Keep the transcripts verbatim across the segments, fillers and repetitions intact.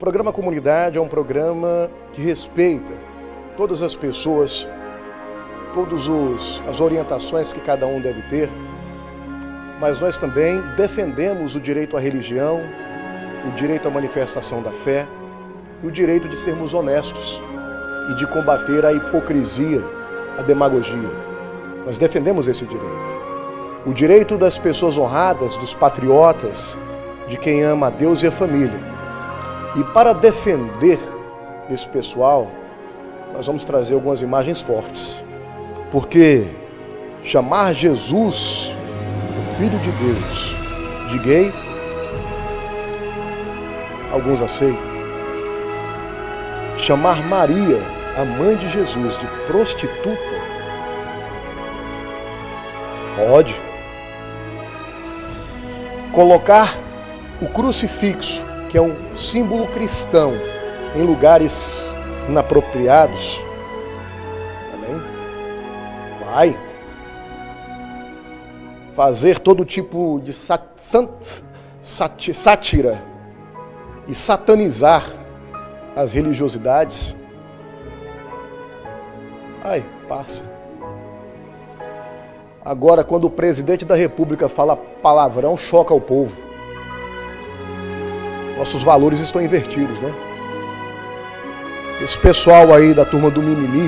programa Comunidade é um programa que respeita todas as pessoas, todas as orientações que cada um deve ter, mas nós também defendemos o direito à religião, o direito à manifestação da fé e o direito de sermos honestos e de combater a hipocrisia, a demagogia. Nós defendemos esse direito. O direito das pessoas honradas, dos patriotas, de quem ama a Deus e a família. E para defender esse pessoal, nós vamos trazer algumas imagens fortes. Porque chamar Jesus, o Filho de Deus, de gay, alguns aceitam. Chamar Maria, a mãe de Jesus, de prostituta, pode. Colocar o crucifixo, que é um símbolo cristão, em lugares inapropriados, também vai. Fazer todo tipo de sat, sat, sat, sátira e satanizar as religiosidades, ai, passa. Agora, quando o presidente da República fala palavrão, choca o povo. Nossos valores estão invertidos, né? Esse pessoal aí da turma do mimimi,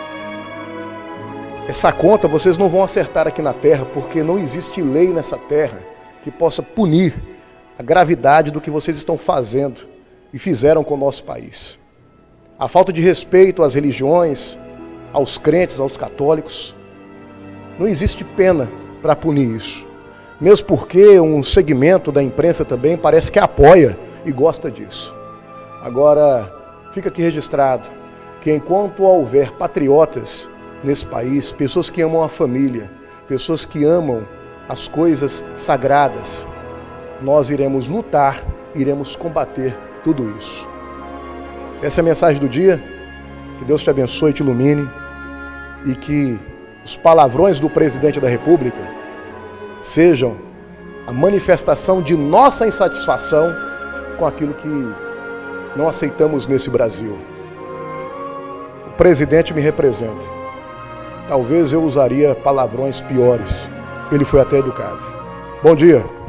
essa conta vocês não vão acertar aqui na terra, porque não existe lei nessa terra que possa punir a gravidade do que vocês estão fazendo e fizeram com o nosso país. A falta de respeito às religiões, aos crentes, aos católicos, não existe pena para punir isso. Mesmo porque um segmento da imprensa também parece que apoia e gosta disso. Agora, fica aqui registrado que enquanto houver patriotas nesse país, pessoas que amam a família, pessoas que amam as coisas sagradas, nós iremos lutar, iremos combater tudo isso. Essa é a mensagem do dia. Que Deus te abençoe e te ilumine e que os palavrões do presidente da República sejam a manifestação de nossa insatisfação com aquilo que não aceitamos nesse Brasil. O presidente me representa. Talvez eu usaria palavrões piores. Ele foi até educado. Bom dia.